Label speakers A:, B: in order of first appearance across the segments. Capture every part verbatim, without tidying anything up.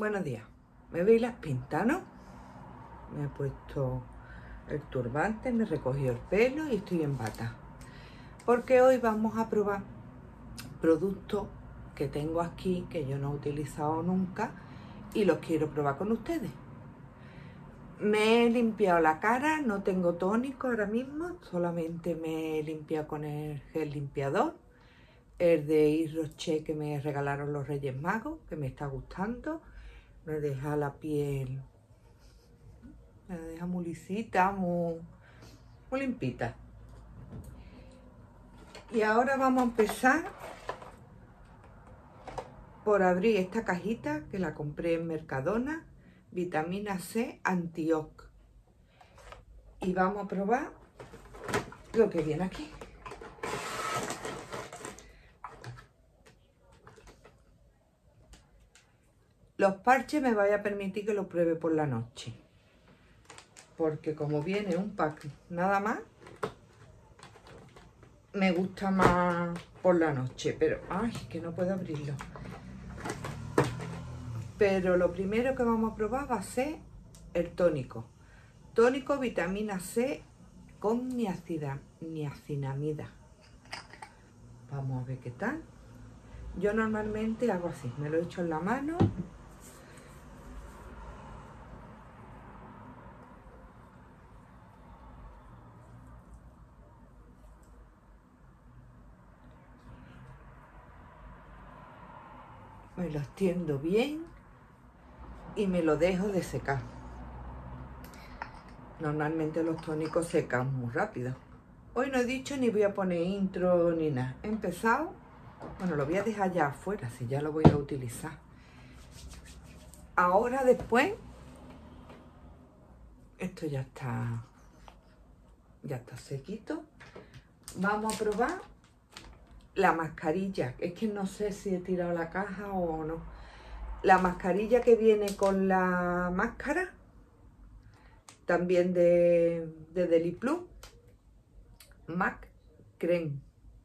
A: Buenos días. ¿Me veis las pintas, no? Me he puesto el turbante, me he recogido el pelo y estoy en bata. Porque hoy vamos a probar productos que tengo aquí, que yo no he utilizado nunca y los quiero probar con ustedes. Me he limpiado la cara, no tengo tónico ahora mismo, solamente me he limpiado con el gel limpiador, el de Yves Rocher que me regalaron los Reyes Magos, que me está gustando. Me deja la piel, me deja muy lisita, muy, muy limpita. Y ahora vamos a empezar por abrir esta cajita que la compré en Mercadona, vitamina C Antiox. Y vamos a probar lo que viene aquí. Los parches me vaya a permitir que los pruebe por la noche, porque como viene un pack nada más, me gusta más por la noche, pero ay, que no puedo abrirlo. Pero lo primero que vamos a probar va a ser el tónico. Tónico vitamina C con niacida, niacinamida. Vamos a ver qué tal. Yo normalmente hago así, me lo echo en la mano. Me lo extiendo bien y me lo dejo de secar. Normalmente los tónicos secan muy rápido. Hoy no he dicho ni voy a poner intro ni nada. He empezado, bueno, lo voy a dejar ya afuera, si ya lo voy a utilizar. Ahora después, esto ya está, ya está sequito. Vamos a probar la mascarilla. Es que no sé si he tirado la caja o no. La mascarilla que viene con la máscara, también de, de Deliplus, Mac Creme,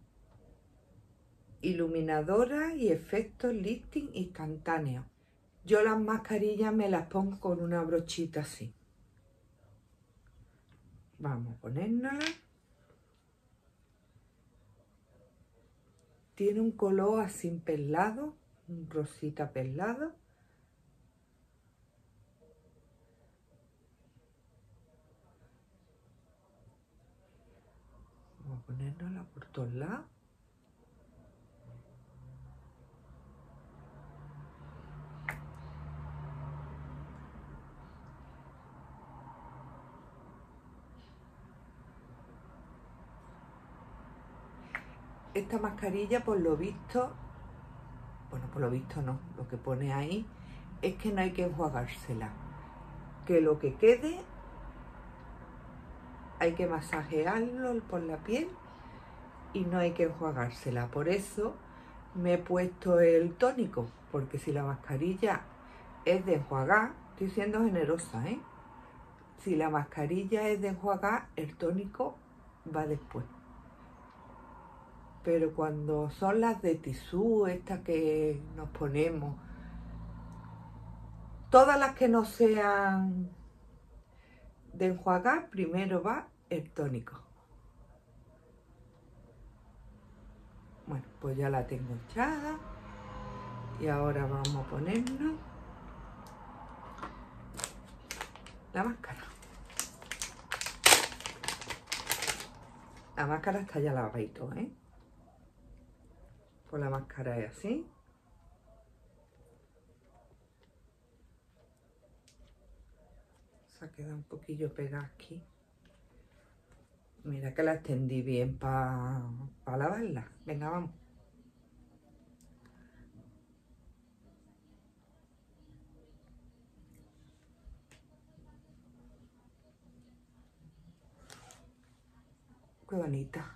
A: iluminadora y efectos lifting instantáneo. Yo las mascarillas me las pongo con una brochita así. Vamos a ponérnosla. Tiene un color así perlado, un rosita perlado. Vamos a ponérnosla por todos lados. Esta mascarilla, por lo visto, bueno, por lo visto no, lo que pone ahí es que no hay que enjuagársela, que lo que quede hay que masajearlo por la piel y no hay que enjuagársela. Por eso me he puesto el tónico, porque si la mascarilla es de enjuagar, estoy siendo generosa, ¿eh? Si la mascarilla es de enjuagar, el tónico va después. Pero cuando son las de tisú, estas que nos ponemos, todas las que no sean de enjuagar, primero va el tónico. Bueno, pues ya la tengo echada y ahora vamos a ponernos la máscara. La máscara está ya lavadita, ¿eh? Pues la máscara es así. Se ha quedado un poquillo pegada aquí. Mira que la extendí bien para pa lavarla. Venga, vamos. Qué bonita.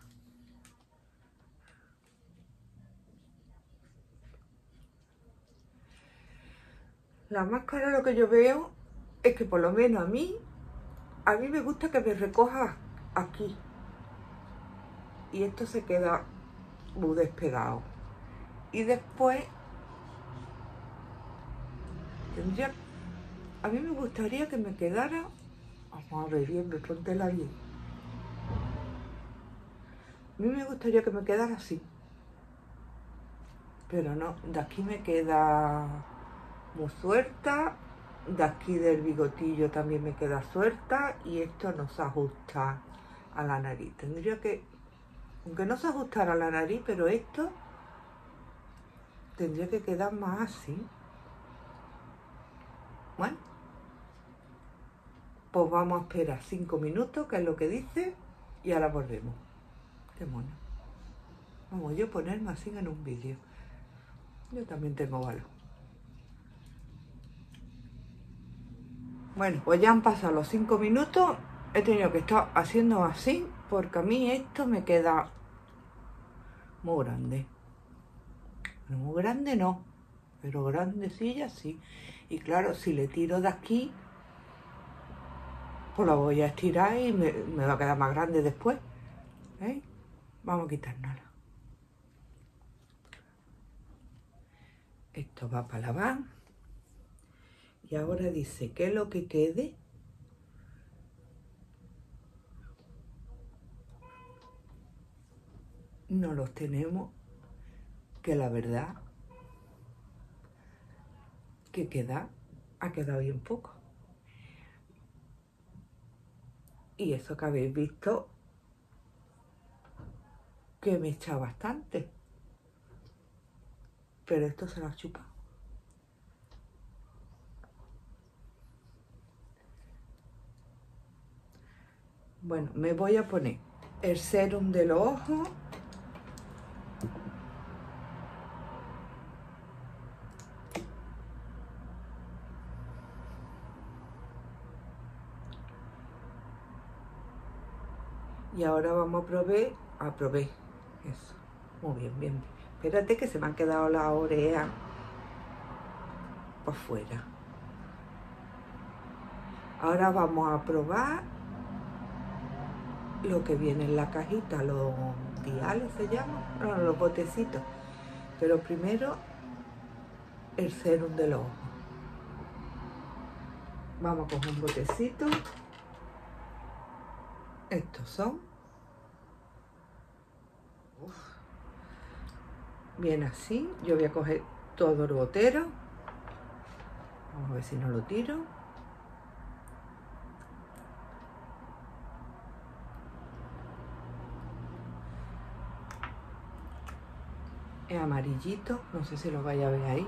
A: La máscara, lo que yo veo es que por lo menos a mí, a mí me gusta que me recoja aquí. Y esto se queda muy despegado. Y después Tendría, a mí me gustaría que me quedara, vamos a ver bien, me póntela bien. A mí me gustaría que me quedara así, pero no, de aquí me queda muy suelta, de aquí del bigotillo también me queda suelta y esto no se ajusta a la nariz. Tendría que, aunque no se ajustara a la nariz, pero esto tendría que quedar más así. Bueno, pues vamos a esperar cinco minutos, que es lo que dice, y ahora volvemos. Qué mono. Vamos yo a ponerme así en un vídeo. Yo también tengo valor. Bueno, pues ya han pasado los cinco minutos. He tenido que estar haciendo así, porque a mí esto me queda muy grande. Pero muy grande no, pero grandecilla sí. Y claro, si le tiro de aquí, pues la voy a estirar y me, me va a quedar más grande después. ¿Eh? Vamos a quitárnosla. Esto va para lavar. Y ahora dice que lo que quede no los tenemos, que la verdad que queda, ha quedado bien poco. Y eso que habéis visto que me echa bastante. Pero esto se lo ha chupado. Bueno, me voy a poner el serum de los ojos. Y ahora vamos a probar, a probar, eso, muy bien, bien, bien. Espérate que se me han quedado las orejas por fuera. Ahora vamos a probar lo que viene en la cajita, los viales se llaman, no, los botecitos. Pero primero el serum de los ojos. Vamos a coger un botecito. Estos son. Uf. Bien así. Yo voy a coger todo el gotero. Vamos a ver si no lo tiro. Es amarillito, no sé si lo vaya a ver ahí.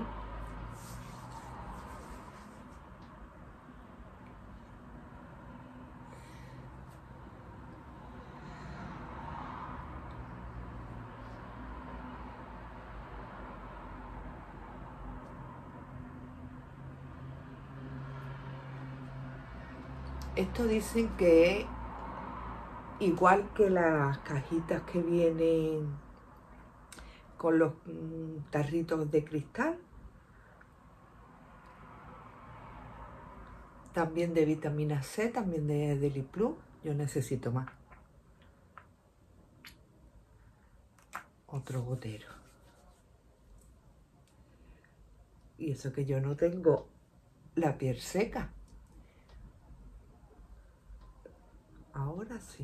A: Esto dicen que es igual que las cajitas que vienen con los mm, tarritos de cristal. También de vitamina C, también de Deliplus. Yo necesito más. Otro gotero. Y eso que yo no tengo la piel seca. Ahora sí.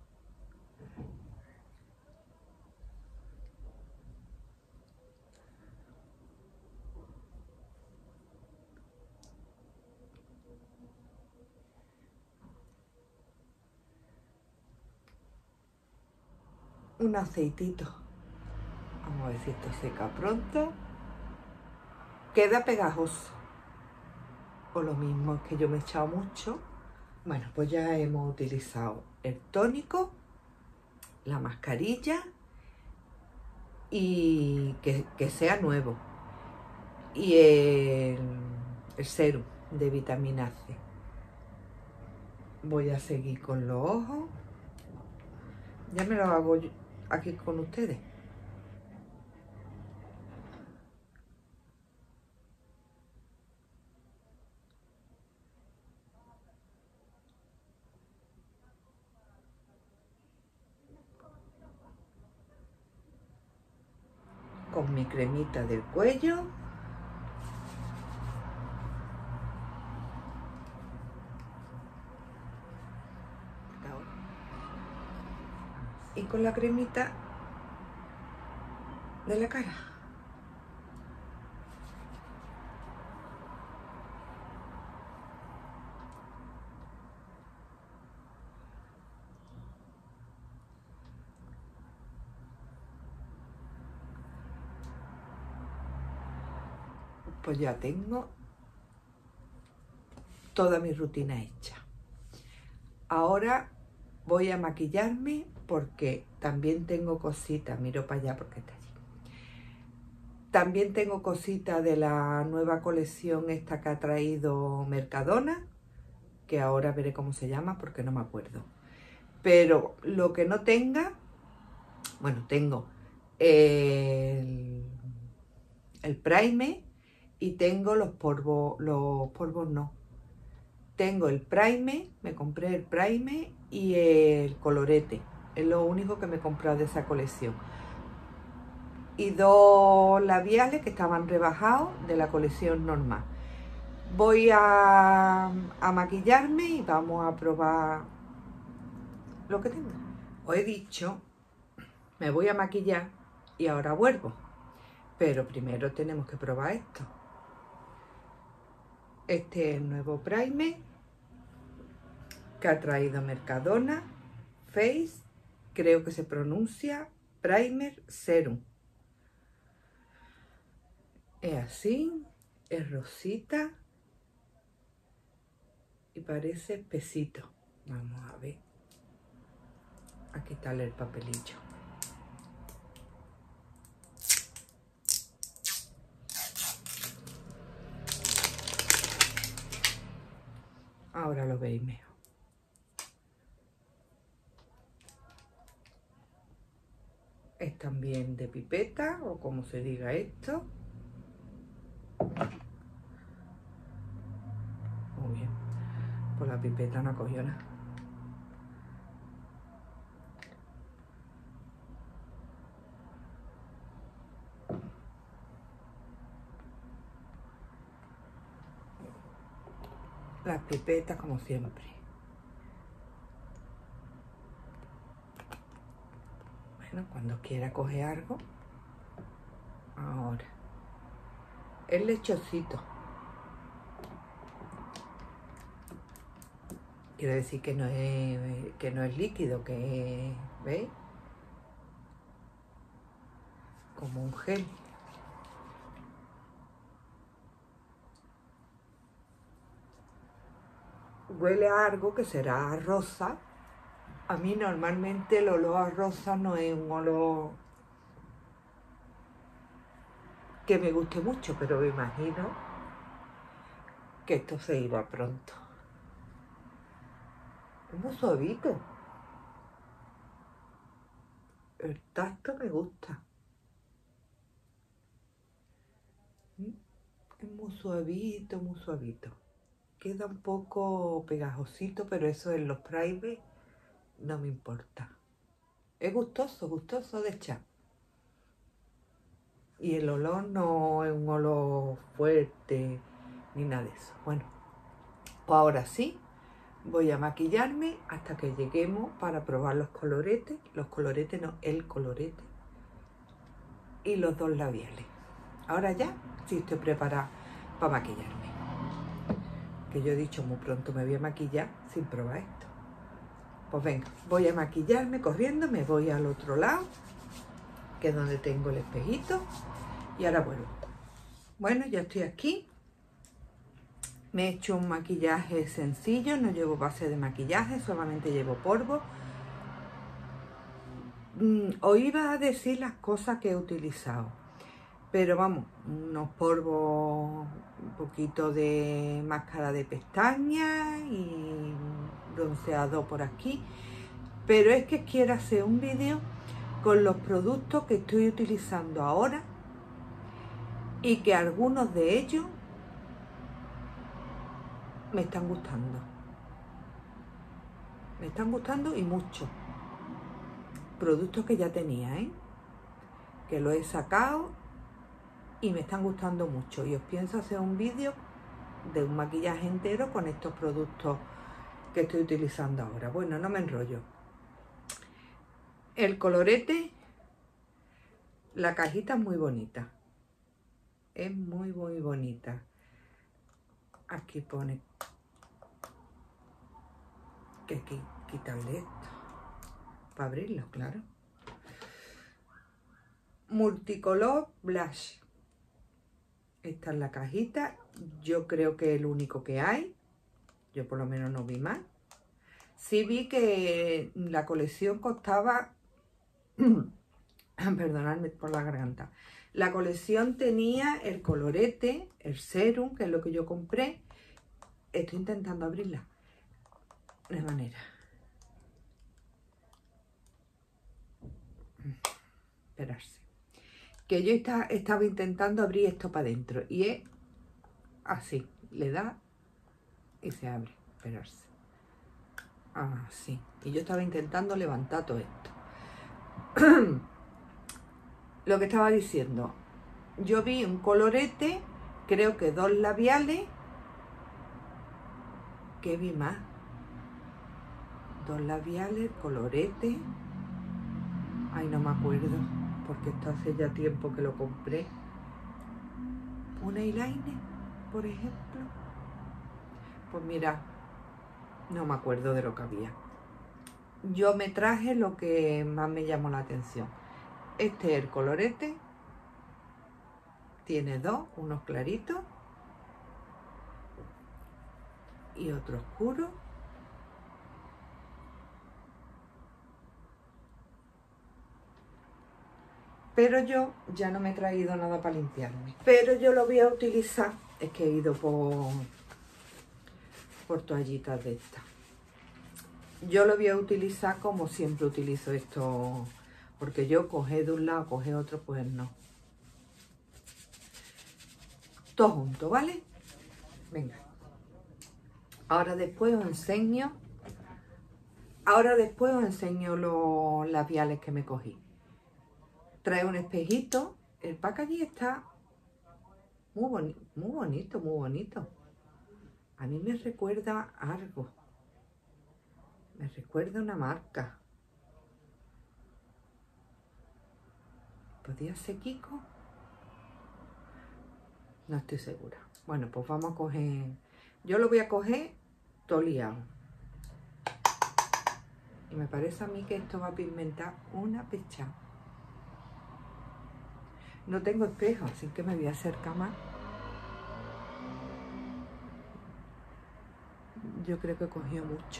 A: Un aceitito. Vamos a ver si esto seca pronto. Queda pegajoso. O lo mismo, es que yo me he echado mucho. Bueno, pues ya hemos utilizado el tónico, la mascarilla y que, que sea nuevo. Y el, el serum de vitamina C. Voy a seguir con los ojos. Ya me lo hago aquí con ustedes. Con mi cremita del cuello. y con la cremita de la cara. Pues ya tengo toda mi rutina hecha. Ahora voy a maquillarme porque también tengo cositas. Miro para allá porque está allí. También tengo cositas de la nueva colección esta que ha traído Mercadona, que ahora veré cómo se llama porque no me acuerdo. Pero lo que no tenga, bueno, tengo el, el primer y tengo los polvos, los polvos no. Tengo el primer, me compré el primer y el colorete. Es lo único que me he comprado de esa colección. Y dos labiales que estaban rebajados de la colección normal. Voy a, a maquillarme y vamos a probar lo que tengo. Os he dicho, me voy a maquillar y ahora vuelvo. Pero primero tenemos que probar esto. Este es el nuevo primer que ha traído Mercadona Face, creo que se pronuncia Primer Serum. Es así, es rosita y parece espesito. Vamos a ver, a quitarle el papelillo. Ahora lo veis mejor. Es también de pipeta o como se diga esto. Muy bien. Pues la pipeta no cogió nada. Las pipetas como siempre. Bueno, cuando quiera coger algo. Ahora. El lechocito. Quiero decir que no es, que no es líquido, que es, ¿veis? Como un gel. Huele a algo que será a rosa. A mí normalmente el olor a rosa no es un olor que me guste mucho, pero me imagino que esto se irá pronto. Es muy suavito. El tacto me gusta. Es muy suavito, muy suavito. Queda un poco pegajosito, pero eso en los primer no me importa. Es gustoso, gustoso de echar. Y el olor no es un olor fuerte ni nada de eso. Bueno, pues ahora sí, voy a maquillarme hasta que lleguemos para probar los coloretes. Los coloretes no, el colorete. Y los dos labiales. Ahora ya, sí estoy preparada para maquillarme. Que yo he dicho muy pronto me voy a maquillar sin probar esto. Pues venga, voy a maquillarme corriendo, me voy al otro lado, que es donde tengo el espejito, y ahora vuelvo. Bueno, ya estoy aquí. Me he hecho un maquillaje sencillo, no llevo base de maquillaje, solamente llevo polvo. Mm, os iba a decir las cosas que he utilizado, pero vamos, unos polvos, un poquito de máscara de pestañas y bronceado por aquí. Pero es que quiero hacer un vídeo con los productos que estoy utilizando ahora y que algunos de ellos me están gustando. Me están gustando y mucho. Productos que ya tenía, ¿eh? Que los he sacado y me están gustando mucho. Y os pienso hacer un vídeo de un maquillaje entero con estos productos que estoy utilizando ahora. Bueno, no me enrollo. El colorete, la cajita es muy bonita. Es muy, muy bonita. Aquí pone que hay que quitarle esto para abrirlo, claro. Multicolor blush. Esta es la cajita. Yo creo que es el único que hay. Yo por lo menos no vi más. Sí vi que la colección costaba... Perdonadme por la garganta. La colección tenía el colorete, el serum, que es lo que yo compré. Estoy intentando abrirla. De manera. Esperarse. Que yo está, estaba intentando abrir esto para adentro. Y es así. Le da y se abre. Esperarse. Así. Y yo estaba intentando levantar todo esto. Lo que estaba diciendo. Yo vi un colorete. Creo que dos labiales. ¿Qué vi más? Dos labiales, colorete. Ay, no me acuerdo. Porque esto hace ya tiempo que lo compré. Un eyeliner, por ejemplo. Pues mira, no me acuerdo de lo que había. Yo me traje lo que más me llamó la atención. Este es el colorete. Tiene dos, unos claritos y otro oscuro. Pero yo ya no me he traído nada para limpiarme. Pero yo lo voy a utilizar. Es que he ido por, por toallitas de estas. Yo lo voy a utilizar como siempre utilizo esto. Porque yo coger de un lado, coger otro, pues no. Todo junto, ¿vale? Venga. Ahora después os enseño. Ahora después os enseño los labiales que me cogí. Trae un espejito. El packaging está muy, boni muy bonito, muy bonito. A mí me recuerda algo. Me recuerda una marca. ¿Podría ser Kiko? No estoy segura. Bueno, pues vamos a coger... Yo lo voy a coger todo liado. Y me parece a mí que esto va a pigmentar una pecha. No tengo espejo, así que me voy a acercar más. Yo creo que he cogido mucho.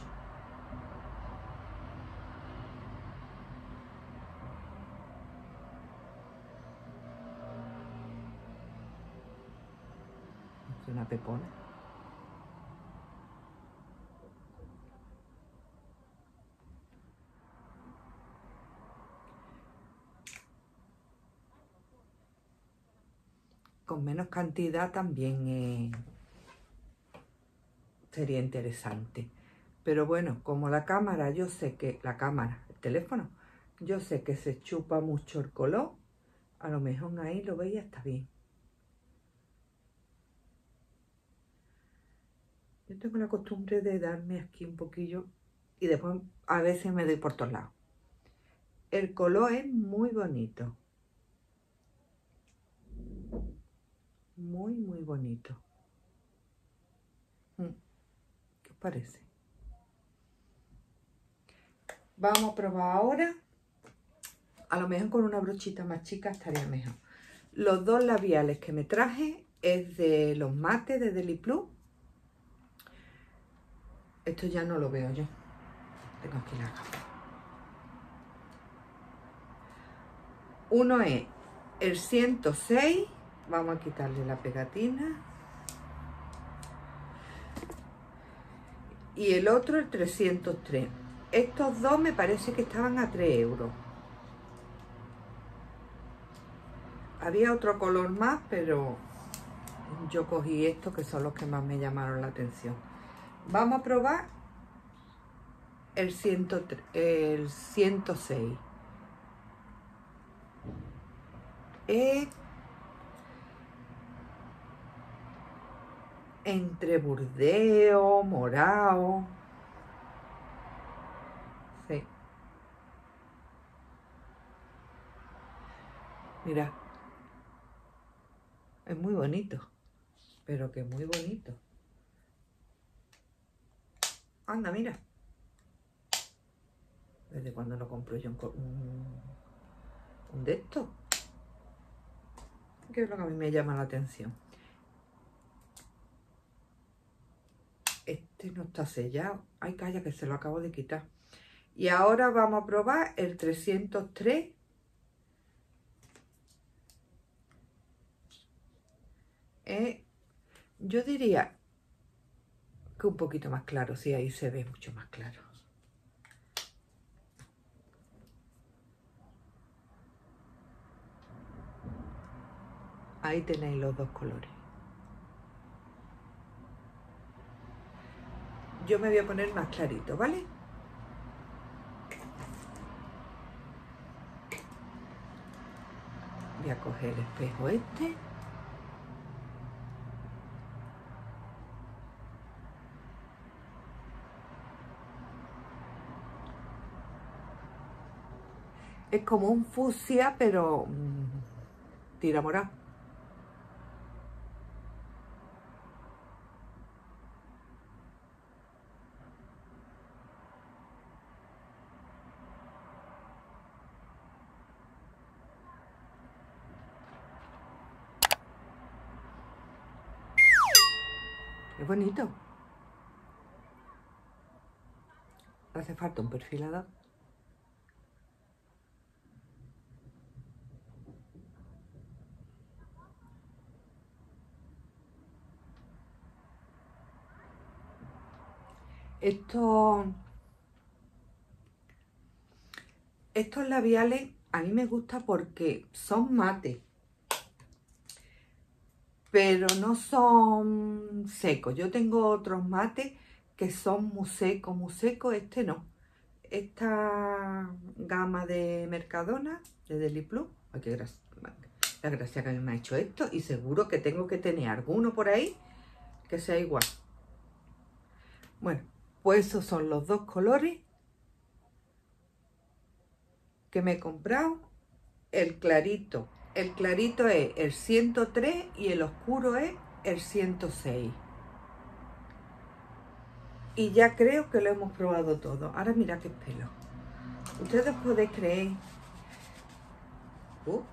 A: Es una pepona. Con menos cantidad también eh, sería interesante. Pero bueno, como la cámara, yo sé que... La cámara, el teléfono, yo sé que se chupa mucho el color. A lo mejor ahí lo veis, está bien. Yo tengo la costumbre de darme aquí un poquillo y después a veces me doy por todos lados. El color es muy bonito. Muy, muy bonito. ¿Qué os parece? Vamos a probar ahora. A lo mejor con una brochita más chica estaría mejor. Los dos labiales que me traje es de los mates de Deli Plus. Esto ya no lo veo yo. Tengo aquí la gafa. Uno es el ciento seis. Vamos a quitarle la pegatina. Y el otro el trescientos tres. Estos dos me parece que estaban a tres euros. Había otro color más, pero yo cogí estos que son los que más me llamaron la atención. Vamos a probar el, ciento tres, el ciento seis. Es entre burdeo, morado. Sí. Mira. Es muy bonito. Pero que muy bonito. Anda, mira. ¿Desde cuándo no compro yo un, un, un de estos? Que es lo que a mí me llama la atención. Este no está sellado. Ay, calla, que se lo acabo de quitar. Y ahora vamos a probar el trescientos tres. Eh, yo diría que un poquito más claro. Sí, ahí se ve mucho más claro. Ahí tenéis los dos colores. Yo me voy a poner más clarito, ¿vale? Voy a coger el espejo este. Es como un fucsia, pero mmm, tira morado. Es bonito. Hace falta un perfilador. Estos, estos labiales a mí me gusta porque son mate, pero no son secos. Yo tengo otros mates que son muy secos, muy secos. Este no. Esta gama de Mercadona, de Deli Plus, ay, qué gracia, la gracia que a mí me ha hecho esto, y seguro que tengo que tener alguno por ahí que sea igual. Bueno, pues esos son los dos colores que me he comprado. El clarito, el clarito es el ciento tres y el oscuro es el ciento seis. Y ya creo que lo hemos probado todo. Ahora mira qué pelo. Ustedes podéis creer. Uh.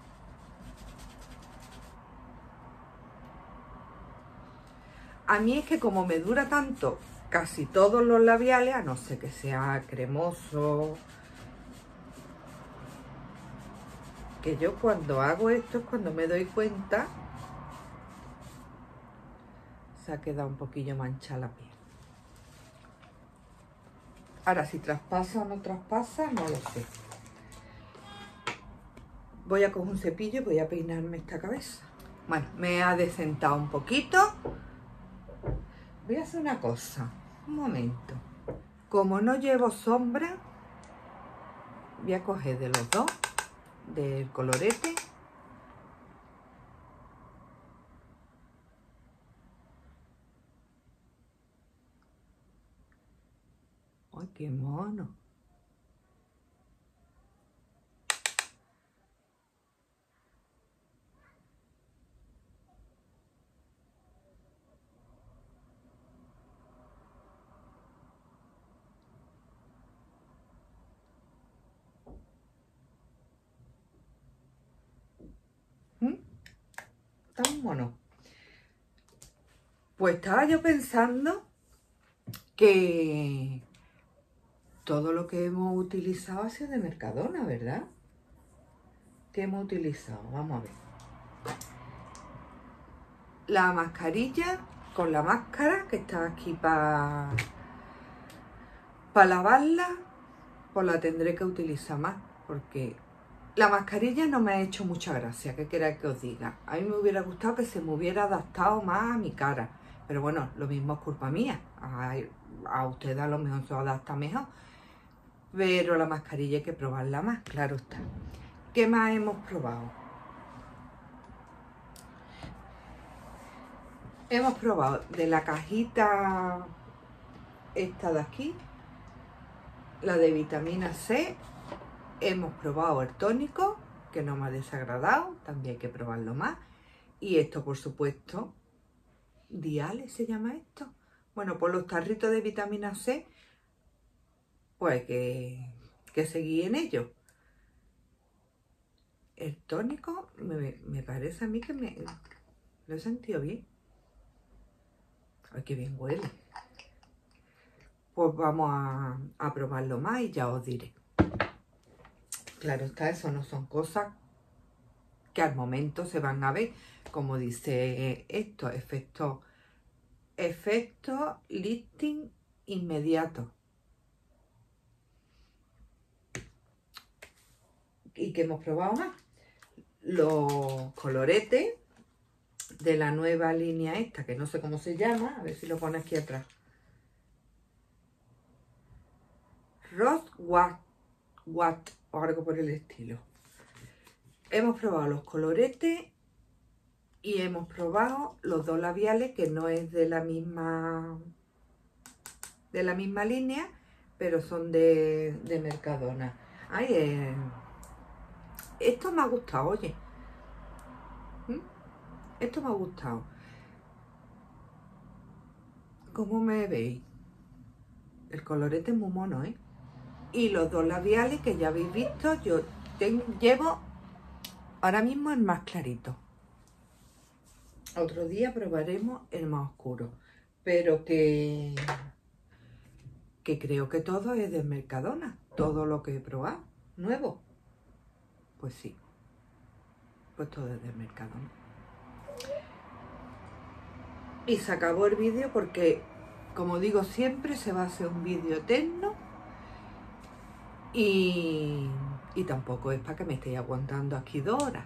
A: A mí es que como me dura tanto casi todos los labiales, a no ser que sea cremoso, que yo cuando hago esto es cuando me doy cuenta se ha quedado un poquillo manchada la piel. Ahora si traspasa o no traspasa, no lo sé. Voy a coger un cepillo y voy a peinarme esta cabeza. Bueno, me ha desentado un poquito. Voy a hacer una cosa, un momento. Como no llevo sombra, voy a coger de los dos, del colorete. ¡Ay, qué mono! ¿Mm? Tan mono. Pues estaba yo pensando que todo lo que hemos utilizado ha sido de Mercadona, ¿verdad? ¿Qué hemos utilizado? Vamos a ver. La mascarilla con la máscara que está aquí para para lavarla, pues la tendré que utilizar más porque la mascarilla no me ha hecho mucha gracia. ¿Qué queráis que os diga? A mí me hubiera gustado que se me hubiera adaptado más a mi cara, pero bueno, lo mismo es culpa mía. A, a ustedes a lo mejor se adapta mejor, pero la mascarilla hay que probarla más, claro está. ¿Qué más hemos probado? Hemos probado de la cajita esta de aquí, la de vitamina C. Hemos probado el tónico que no me ha desagradado, también hay que probarlo más. Y esto, por supuesto, Diales se llama esto. Bueno, por los tarritos de vitamina C, pues hay que, que seguir en ello. El tónico me, me parece a mí que me lo he sentido bien. Ay, qué bien huele. Pues vamos a, a probarlo más y ya os diré. Claro está, eso no son cosas que al momento se van a ver. Como dice esto, efecto, efecto lifting inmediato. ¿Y que hemos probado más? Los coloretes de la nueva línea esta, que no sé cómo se llama, a ver si lo pone aquí atrás. Rose Watt, Watt o algo por el estilo. Hemos probado los coloretes y hemos probado los dos labiales, que no es de la misma de la misma línea, pero son de, de Mercadona. Ay, eh, esto me ha gustado, oye. ¿Mm? Esto me ha gustado. ¿Cómo me veis? El colorete es muy mono, ¿eh? Y los dos labiales que ya habéis visto, yo tengo, llevo ahora mismo el más clarito. Otro día probaremos el más oscuro, pero que, que creo que todo es de Mercadona. Todo lo que he probado, nuevo. Pues sí, pues todo es de Mercadona. Y se acabó el vídeo porque, como digo siempre, se va a hacer un vídeo eterno. Y, y tampoco es para que me estéis aguantando aquí dos horas.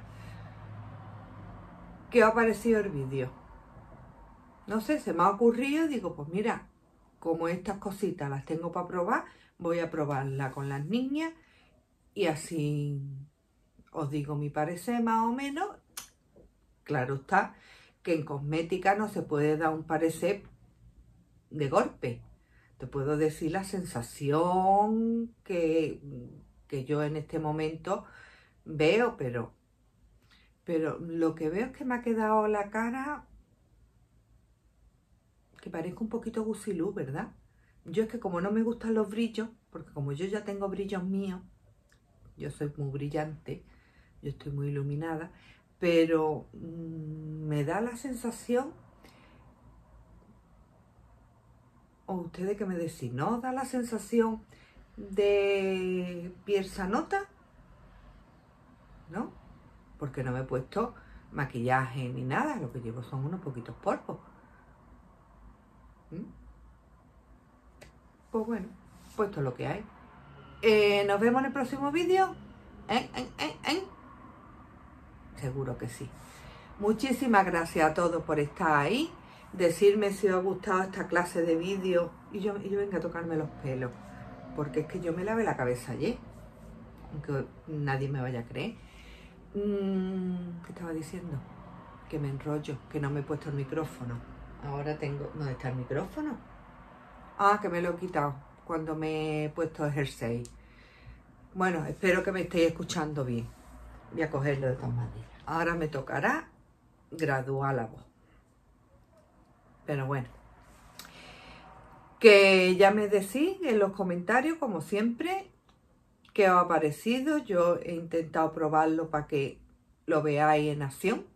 A: ¿Qué os ha parecido el vídeo? No sé, se me ha ocurrido y digo, pues mira, como estas cositas las tengo para probar, voy a probarla con las niñas y así os digo mi parecer más o menos. Claro está que en cosmética no se puede dar un parecer de golpe. Te puedo decir la sensación que, que yo en este momento veo, pero, pero lo que veo es que me ha quedado la cara que parezca un poquito gusilú, ¿verdad? Yo es que como no me gustan los brillos, porque como yo ya tengo brillos míos, yo soy muy brillante, yo estoy muy iluminada, pero mmm, me da la sensación, o ustedes que me decís, ¿no? Da la sensación de piel sanota, ¿no? Porque no me he puesto maquillaje ni nada, lo que llevo son unos poquitos polvos. ¿Mm? Pues bueno, pues esto es lo que hay. Eh, nos vemos en el próximo vídeo. ¿Eh? ¿Eh? ¿Eh? ¿Eh? Seguro que sí. Muchísimas gracias a todos por estar ahí. Decirme si os ha gustado esta clase de vídeo. Y yo, y yo venga a tocarme los pelos. Porque es que yo me lavé la cabeza ayer. Aunque nadie me vaya a creer. Mm, ¿Qué estaba diciendo? Que me enrollo, que no me he puesto el micrófono. Ahora tengo... ¿Dónde está el micrófono? Ah, que me lo he quitado cuando me he puesto el jersey. Bueno, espero que me estéis escuchando bien. Voy a cogerlo de todas maneras. Ahora me tocará graduar la voz. Pero bueno. Que ya me decís en los comentarios, como siempre, qué os ha parecido. Yo he intentado probarlo para que lo veáis en acción.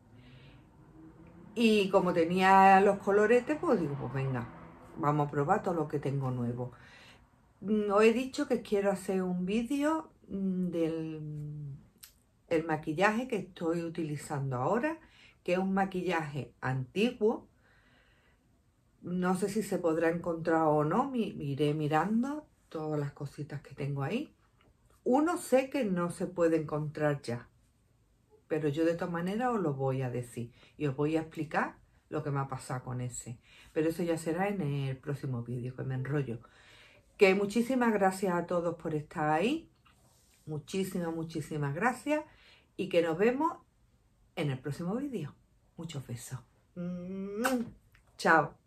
A: Y como tenía los coloretes, pues digo, pues venga, vamos a probar todo lo que tengo nuevo. Os he dicho que quiero hacer un vídeo del el maquillaje que estoy utilizando ahora, que es un maquillaje antiguo. No sé si se podrá encontrar o no, me iré mirando todas las cositas que tengo ahí. Uno sé que no se puede encontrar ya, pero yo de todas maneras os lo voy a decir y os voy a explicar lo que me ha pasado con ese. Pero eso ya será en el próximo vídeo, que me enrollo. Que muchísimas gracias a todos por estar ahí. Muchísimas, muchísimas gracias. Y que nos vemos en el próximo vídeo. Muchos besos. Chao.